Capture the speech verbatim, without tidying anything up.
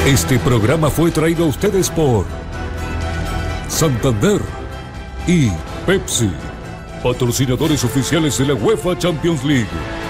Este programa fue traído a ustedes por Santander y Pepsi, patrocinadores oficiales de la UEFA Champions League.